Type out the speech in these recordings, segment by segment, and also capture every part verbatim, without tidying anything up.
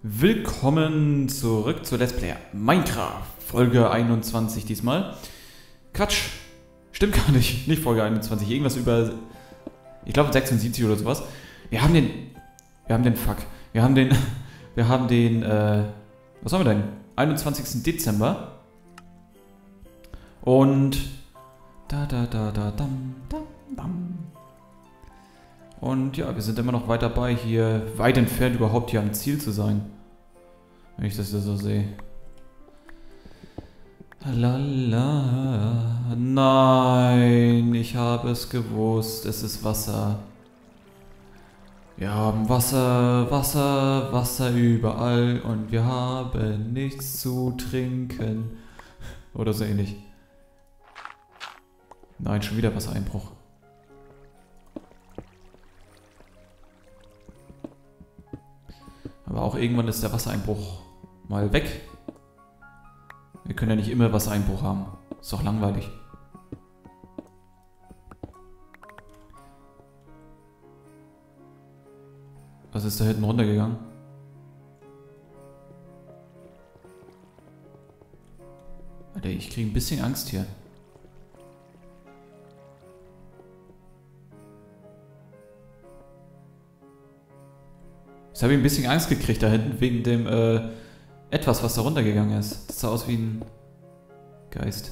Willkommen zurück zu Let's Play Minecraft, Folge einundzwanzig diesmal. Quatsch, stimmt gar nicht, nicht Folge einundzwanzig, irgendwas über, ich glaube sechsundsiebzig oder sowas. Wir haben den, wir haben den, fuck, wir haben den, wir haben den, äh, was haben wir denn? einundzwanzigsten Dezember. Und, da, da, da, da, dam, dam, dam. Und ja, wir sind immer noch weit dabei, hier weit entfernt überhaupt hier am Ziel zu sein. Wenn ich das so sehe. Lala. Nein, ich habe es gewusst. Es ist Wasser. Wir haben Wasser, Wasser, Wasser überall und wir haben nichts zu trinken. Oder so ähnlich. Nein, schon wieder Wassereinbruch. Aber auch irgendwann ist der Wassereinbruch mal weg. Wir können ja nicht immer Wassereinbruch haben. Ist doch langweilig. Was ist da hinten runtergegangen? Alter, ich kriege ein bisschen Angst hier. Jetzt habe ich ein bisschen Angst gekriegt da hinten, wegen dem, äh, etwas, was da runtergegangen ist. Das sah aus wie ein Geist.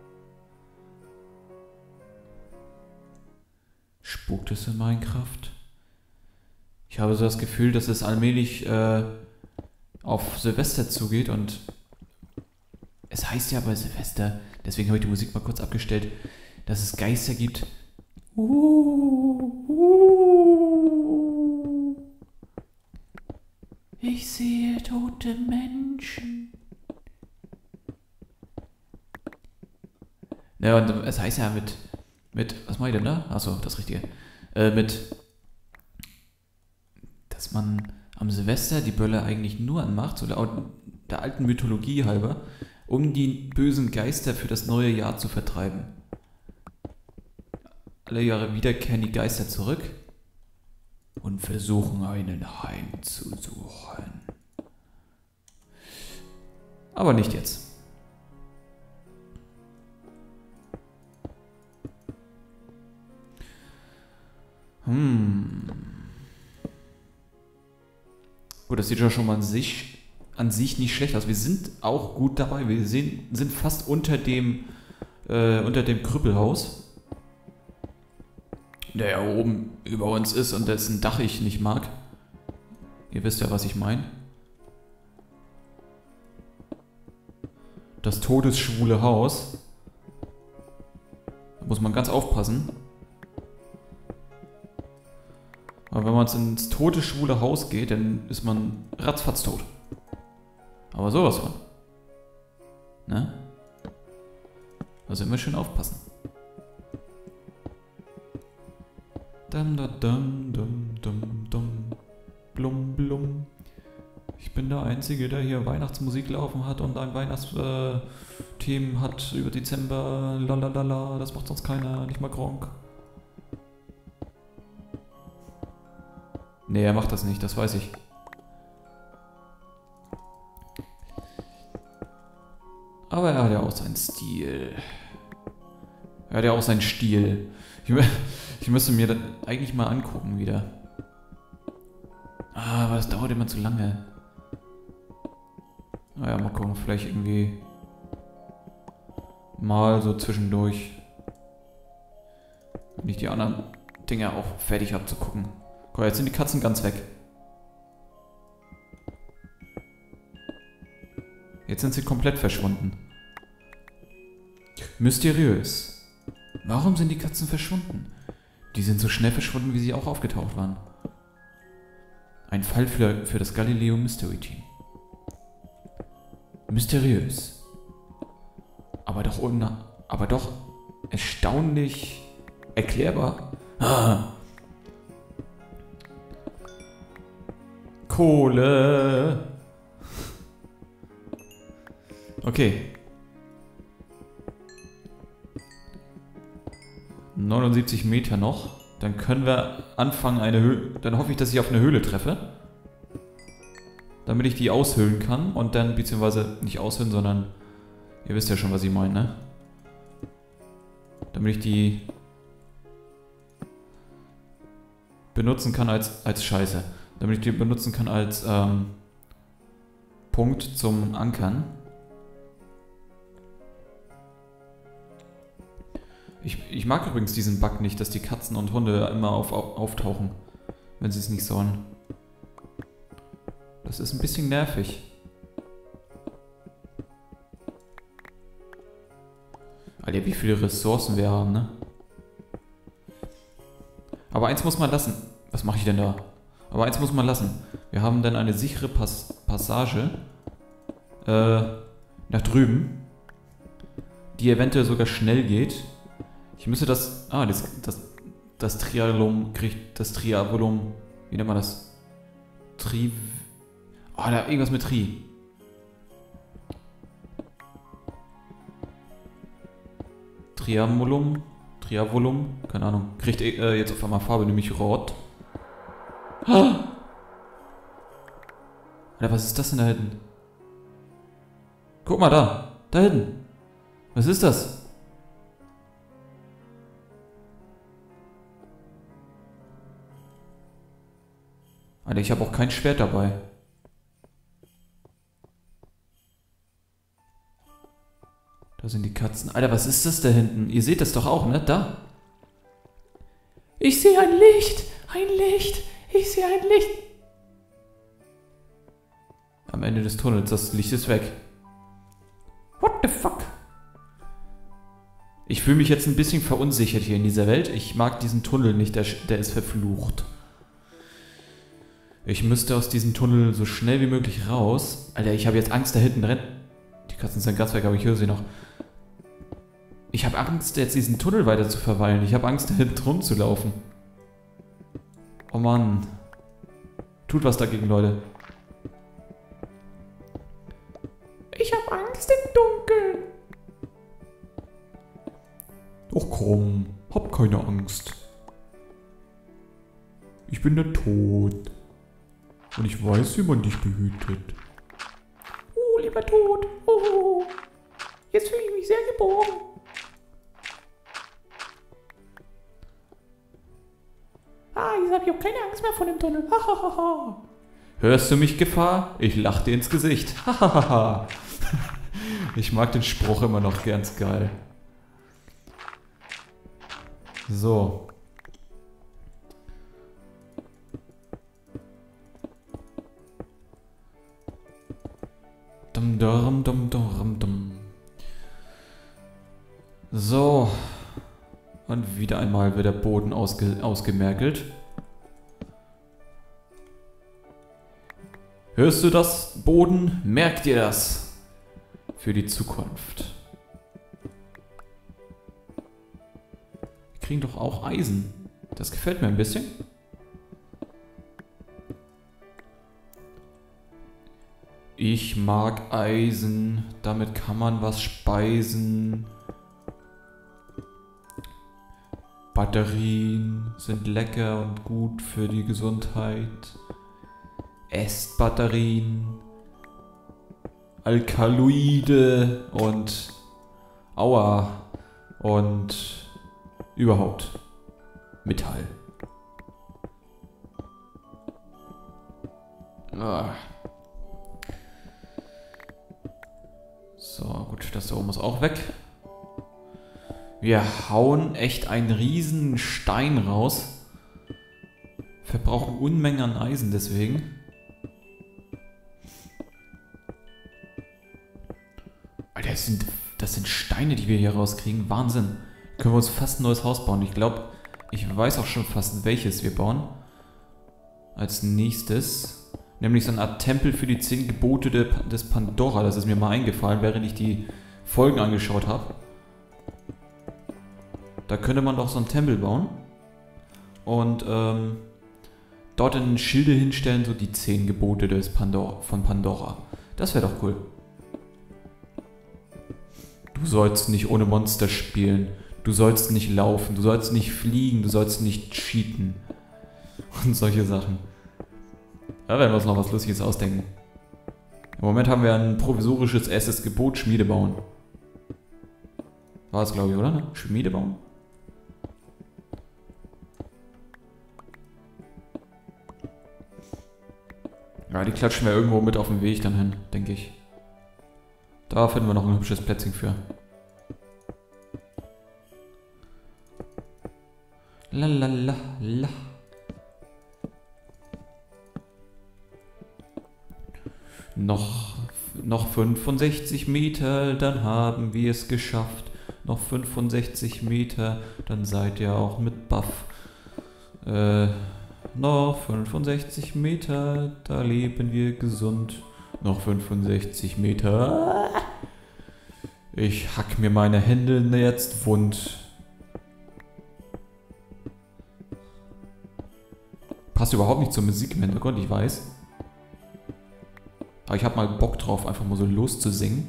Spukt es in Minecraft? Ich habe so das Gefühl, dass es allmählich, äh, auf Silvester zugeht und es heißt ja bei Silvester, deswegen habe ich die Musik mal kurz abgestellt, dass es Geister gibt. Uh, uh. Ich sehe tote Menschen. Ja, und es heißt ja mit, mit, was mache ich denn da? Achso, das Richtige. Äh, mit, dass man am Silvester die Böller eigentlich nur anmacht, so der, der alten Mythologie halber, um die bösen Geister für das neue Jahr zu vertreiben. Alle Jahre wiederkehren die Geister zurück und versuchen einen heimzusuchen. Aber nicht jetzt. Hm. Gut, das sieht ja schon mal an sich, an sich nicht schlecht aus. Wir sind auch gut dabei. Wir sehen, sind fast unter dem, äh, unter dem Krüppelhaus, der ja oben über uns ist und dessen Dach ich nicht mag. Ihr wisst ja, was ich meine. Das todesschwule Haus. Da muss man ganz aufpassen. Aber wenn man ins todesschwule Haus geht, dann ist man ratzfatz tot. Aber sowas von. Ne? Also immer schön aufpassen. Dum, dum, dum, dum, dum, blum, blum. Ich bin der Einzige, der hier Weihnachtsmusik laufen hat und ein Weihnachtsthema äh, hat über Dezember. Lalalala, das macht sonst keiner, nicht mal Gronk. Nee, er macht das nicht, das weiß ich. Aber er hat ja auch seinen Stil. Er hat ja auch seinen Stil. Ich, ich müsste mir das eigentlich mal angucken wieder. Ah, aber es dauert immer zu lange. Naja, mal gucken, vielleicht irgendwie mal so zwischendurch. Wenn ich die anderen Dinge auch fertig habe zu gucken. Guck, jetzt sind die Katzen ganz weg. Jetzt sind sie komplett verschwunden. Mysteriös. Warum sind die Katzen verschwunden? Die sind so schnell verschwunden, wie sie auch aufgetaucht waren. Ein Fall für, für das Galileo Mystery Team. Mysteriös. Aber doch, ohne, aber doch erstaunlich erklärbar. Ah. Kohle. Okay. neunundsiebzig Meter noch. Dann können wir anfangen, eine Höhle. Dann hoffe ich, dass ich auf eine Höhle treffe. damit ich die aushöhlen kann und dann, beziehungsweise nicht aushöhlen, sondern ihr wisst ja schon, was ich meine, ne? Damit ich die benutzen kann als, als Scheiße. Damit ich die benutzen kann als ähm, Punkt zum Ankern. Ich, ich mag übrigens diesen Bug nicht, dass die Katzen und Hunde immer auf, auf, auftauchen, wenn sie es nicht sollen. Das ist ein bisschen nervig. Alter, wie viele Ressourcen wir haben, ne? Aber eins muss man lassen. Was mache ich denn da? Aber eins muss man lassen. Wir haben dann eine sichere Pas Passage äh, nach drüben, die eventuell sogar schnell geht. Ich müsste das... Ah, das, das, das Trialum kriegt... Das Triavolum... Wie nennt man das? Tri... Oh, da irgendwas mit Tri. Triamulum? Triavolum? Keine Ahnung. Kriegt äh, jetzt auf einmal Farbe, nämlich Rot. Ah! Alter, was ist das denn da hinten? Guck mal da. Da hinten. Was ist das? Alter, ich habe auch kein Schwert dabei. Da sind die Katzen. Alter, was ist das da hinten? Ihr seht das doch auch, ne? Da. Ich sehe ein Licht. Ein Licht. Ich sehe ein Licht. Am Ende des Tunnels. Das Licht ist weg. What the fuck? Ich fühle mich jetzt ein bisschen verunsichert hier in dieser Welt. Ich mag diesen Tunnel nicht. Der, der ist verflucht. Ich müsste aus diesem Tunnel so schnell wie möglich raus. Alter, ich habe jetzt Angst, da hinten drin. Die Katzen sind ganz weg, aber ich höre sie noch. Ich habe Angst, jetzt diesen Tunnel weiter zu verweilen. Ich habe Angst, da hinten rumzulaufen. Oh Mann. Tut was dagegen, Leute. Ich habe Angst im Dunkeln. Och komm, hab keine Angst. Ich bin der Tod. Und ich weiß, wie man dich behütet. Oh, lieber Tod. Oh, jetzt fühle ich mich sehr geborgen. Ah, jetzt habe ich auch keine Angst mehr vor dem Tunnel. Hahaha. Hörst du mich, Gefahr? Ich lach dir ins Gesicht. Hahaha. Ich mag den Spruch immer noch ganz geil. So. Dum, dum, dum, dum, dum. So. Und wieder einmal wird der Boden ausge ausgemergelt. Hörst du das, Boden? Merk dir das. Für die Zukunft. Wir kriegen doch auch Eisen. Das gefällt mir ein bisschen. Ich mag Eisen. Damit kann man was speisen. Batterien sind lecker und gut für die Gesundheit. Esst Batterien. Alkaloide und Aua und überhaupt Metall. Ah. So, gut, das da oben ist auch weg. Wir hauen echt einen riesen Stein raus. Verbrauchen Unmengen an Eisen deswegen. Alter, das sind, das sind Steine, die wir hier rauskriegen. Wahnsinn. Können wir uns fast ein neues Haus bauen. Ich glaube, ich weiß auch schon fast, welches wir bauen. Als nächstes. Nämlich so eine Art Tempel für die zehn Gebote de, des Pandora. Das ist mir mal eingefallen, während ich die Folgen angeschaut habe. Da könnte man doch so einen Tempel bauen. Und ähm, dort in Schilde hinstellen, so die zehn Gebote des Pandora, von Pandora. Das wäre doch cool. Du sollst nicht ohne Monster spielen. Du sollst nicht laufen. Du sollst nicht fliegen. Du sollst nicht cheaten. Und solche Sachen. Da werden wir uns noch was Lustiges ausdenken. Im Moment haben wir ein provisorisches erstes Gebot, Schmiede bauen. War es, glaube ich, oder? Ne? Schmiede bauen? Ja, die klatschen wir irgendwo mit auf dem Weg dann hin, denke ich. Da finden wir noch ein hübsches Plätzchen für. Lalalala. Noch, noch fünfundsechzig Meter, dann haben wir es geschafft. Noch fünfundsechzig Meter, dann seid ihr auch mit Buff. Äh, noch fünfundsechzig Meter, da leben wir gesund. Noch fünfundsechzig Meter. Ich hack mir meine Hände jetzt wund. Passt überhaupt nicht zur Musik im Hintergrund, ich weiß. Aber ich habe mal Bock drauf, einfach mal so loszusingen.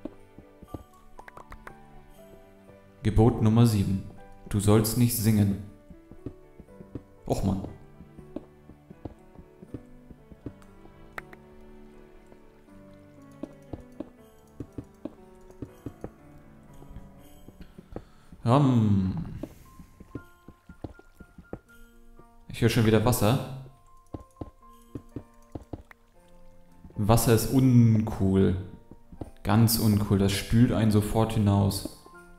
Gebot Nummer sieben. Du sollst nicht singen. Och Mann. Um. Ich höre schon wieder Wasser. Wasser ist uncool. Ganz uncool. Das spült einen sofort hinaus.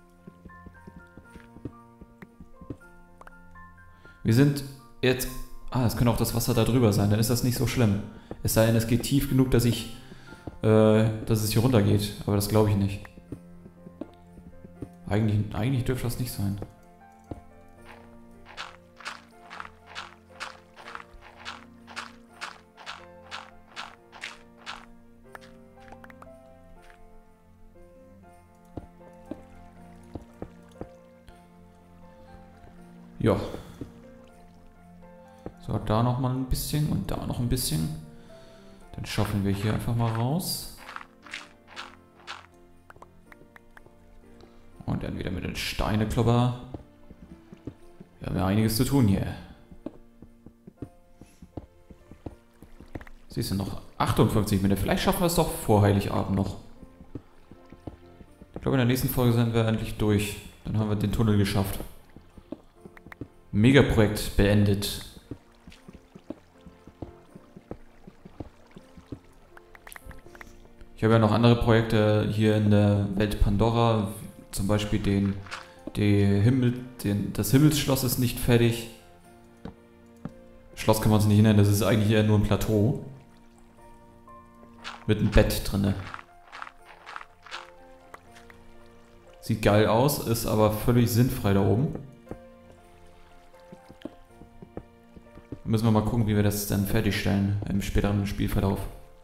Wir sind jetzt... Ah, es könnte auch das Wasser da drüber sein. Dann ist das nicht so schlimm. Es sei denn, es geht tief genug, dass ich... Äh, dass es hier runter geht. Aber das glaube ich nicht. Eigentlich, eigentlich dürfte das nicht sein. Ja. So, da noch mal ein bisschen und da noch ein bisschen. Dann schaffen wir hier einfach mal raus. Und dann wieder mit den Steineklopper. Wir haben ja einiges zu tun hier. Siehst du noch? achtundfünfzig Minuten. Vielleicht schaffen wir es doch vor Heiligabend noch. Ich glaube, in der nächsten Folge sind wir endlich durch. Dann haben wir den Tunnel geschafft. Megaprojekt beendet. Ich habe ja noch andere Projekte hier in der Welt Pandora. Zum Beispiel den, die Himmel, den, das Himmelsschloss ist nicht fertig. Schloss kann man es nicht nennen, das ist eigentlich eher nur ein Plateau. Mit einem Bett drinne. Sieht geil aus, ist aber völlig sinnfrei da oben. Müssen wir mal gucken, wie wir das dann fertigstellen im späteren Spielverlauf.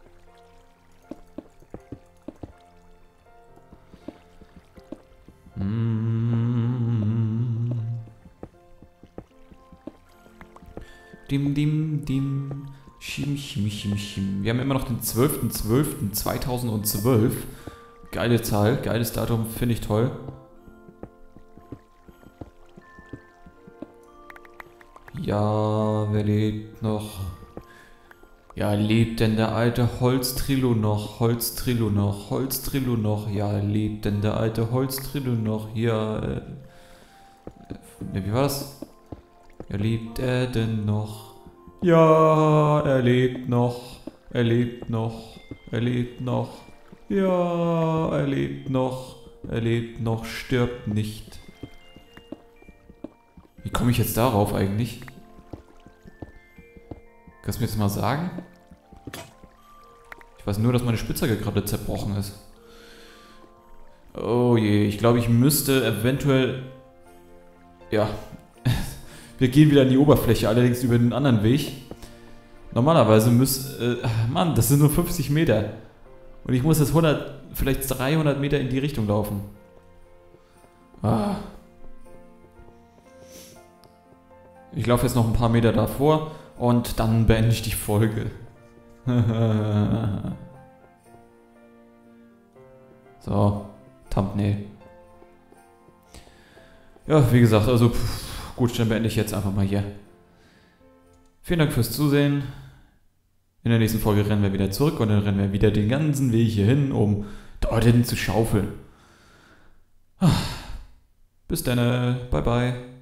Dim, dim, dim. Schim, schim, schim, schim. Wir haben immer noch den zwölften zwölften zweitausendzwölf. Geile Zahl, geiles Datum, finde ich toll. Ja, wer lebt noch? Ja, lebt denn der alte Holztrillo noch? Holztrillo noch? Holztrillo noch? Ja, lebt denn der alte Holztrillo noch? Ja, äh, äh, wie war das? Ja, lebt er denn noch? Ja, er lebt noch. Er lebt noch. Er lebt noch. Ja, er lebt noch. Er lebt noch. Stirbt nicht. Wie komme ich jetzt darauf eigentlich? Kannst du mir jetzt mal sagen? Ich weiß nur, dass meine Spitzhacke gerade zerbrochen ist. Oh je, ich glaube, ich müsste eventuell... Ja, wir gehen wieder an die Oberfläche, allerdings über den anderen Weg. Normalerweise müsste... Äh, Mann, das sind nur fünfzig Meter. Und ich muss jetzt hundert, vielleicht dreihundert Meter in die Richtung laufen. Ah. Ich laufe jetzt noch ein paar Meter davor und dann beende ich die Folge. So, Thumbnail. Ja, wie gesagt, also pff, gut, dann beende ich jetzt einfach mal hier. Vielen Dank fürs Zusehen. In der nächsten Folge rennen wir wieder zurück und dann rennen wir wieder den ganzen Weg hier hin, um dorthin zu schaufeln. Bis dann, bye bye.